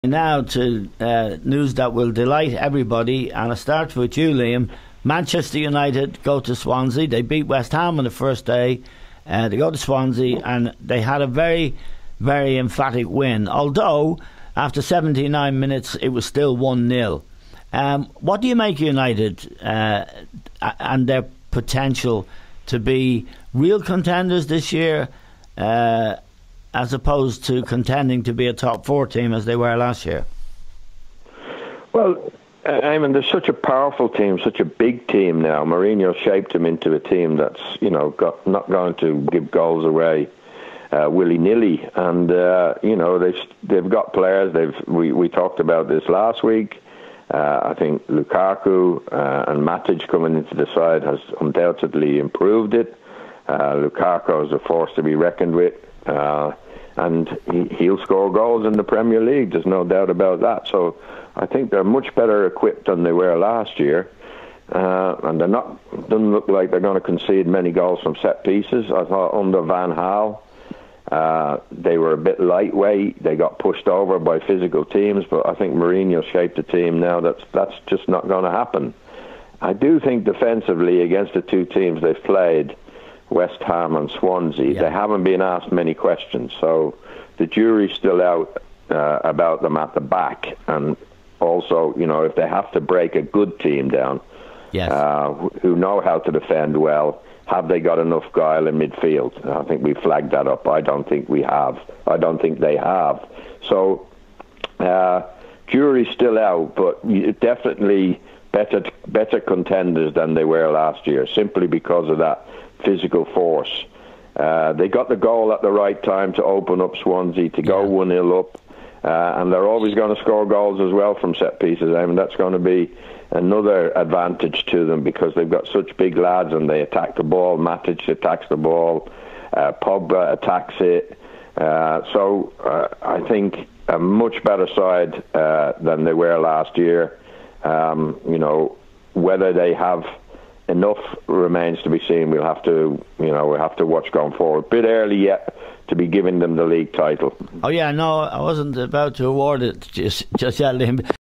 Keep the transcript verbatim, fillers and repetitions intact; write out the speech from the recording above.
Now to uh, news that will delight everybody, and I start with you, Liam. Manchester United go to Swansea. They beat West Ham on the first day. Uh, they go to Swansea and they had a very, very emphatic win. Although after seventy-nine minutes it was still one nil. Um, what do you make of United uh, and their potential to be real contenders this year, uh, as opposed to contending to be a top four team as they were last year? Well, I mean, they're such a powerful team, such a big team now. Mourinho shaped them into a team that's, you know, got, not going to give goals away uh, willy-nilly. And, uh, you know, they've, they've got players. They've we, we talked about this last week. Uh, I think Lukaku uh, and Matic coming into the side has undoubtedly improved it. Uh, Lukaku is a force to be reckoned with. Uh, and he, he'll score goals in the Premier League, there's no doubt about that. So I think they're much better equipped than they were last year, uh, and they're not doesn't look like they're going to concede many goals from set pieces. I thought under Van Gaal uh, they were a bit lightweight, they got pushed over by physical teams, but I think Mourinho shaped a team now that's that's just not going to happen. I do think defensively against the two teams they've played, West Ham and Swansea, yeah. They haven't been asked many questions, so the jury's still out uh, about them at the back. And also, you know, if they have to break a good team down, yes. uh, who know how to defend well, have they got enough guile in midfield? I think we flagged that up. I don't think we have. I don't think they have. So, uh, jury's still out, but definitely better better contenders than they were last year, simply because of that physical force. Uh, they got the goal at the right time to open up Swansea, to go one nil up, uh, and they're always going to score goals as well from set pieces. I mean, that's going to be another advantage to them because they've got such big lads and they attack the ball. Matic attacks the ball, uh, Pogba attacks it. Uh, so uh, I think a much better side uh, than they were last year. Um, you know, whether they have enough remains to be seen. We'll have to, you know, we'll have to watch going forward. Bit early yet to be giving them the league title. Oh yeah, no, I wasn't about to award it just just yet, Liam.